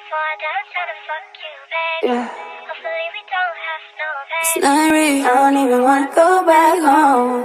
Yeah. It's not real, I don't even wanna go back home.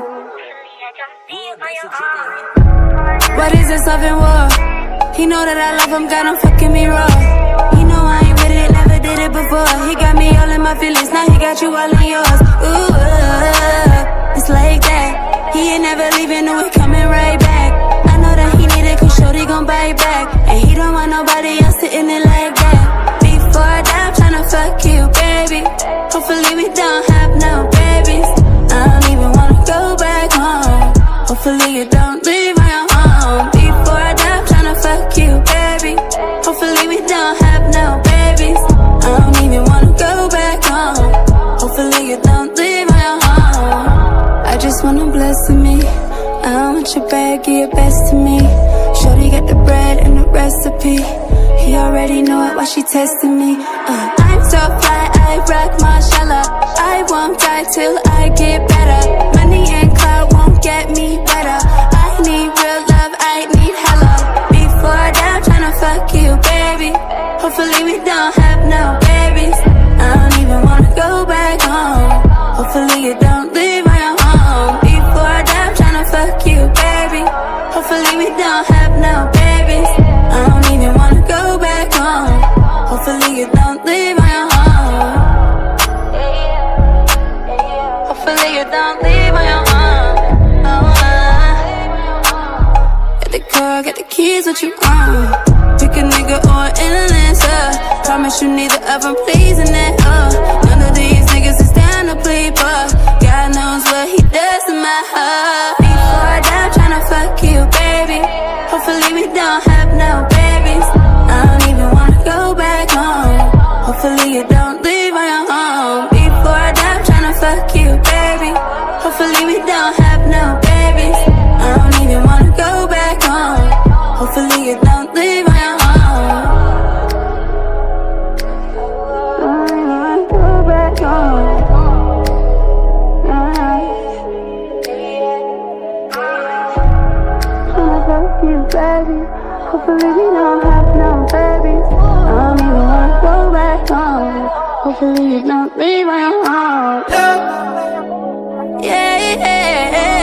What is this love and war? He know that I love him, got him fucking me raw. He know I ain't with it, never did it before. He got me all in my feelings, now he got you all in yours. Ooh, it's like that. He ain't never leaving, no, we coming right back. I know that he need it, cause shorty gon' bite back. And he don't want nobody else sitting it like that. Before I die, I'm tryna fuck you, baby. Hopefully we don't have no babies. I don't even wanna go back home. Hopefully you don't leave my home. Before I die, I'm tryna fuck you, baby. Hopefully we don't have no babies. I don't even wanna go back home. Hopefully you don't leave my home. I just wanna bless me. I want your bag, give your best to me. Shorty got the bread and the recipe. He already know it while she testing me. I'm so fly, I rock Marshalla. I won't die till I get better. Money and clout won't get me better. I need real love, I need hella. Before I die, I'm tryna fuck you, baby. Hopefully we don't have no babies. I don't even wanna go back home. Hopefully you don't leave my home. Before I die, I'm tryna fuck you, baby. Hopefully we don't have no babies. I don't even wanna go back home. Hopefully you don't leave my home. Hopefully you don't leave my home. Get the car, get the keys, what you want? Pick a nigga or an answer. Promise you neither of them pleasing that, none of these niggas is down to play, but God knows what he does to my heart. Before I die, I'm tryna fuck you, baby. Hopefully we don't have no babies. I don't even wanna go back home. Hopefully you don't leave my home. Before I die, I'm tryna fuck you, baby. Hopefully we don't have no babies. I don't even wanna go back home. Hopefully you don't leave my home. I don't even wanna go back home. Tryna fuck you, baby. Hopefully we don't have no babies. I don't even wanna go back home. Hopefully you don't leave my home. Yeah, yeah, yeah.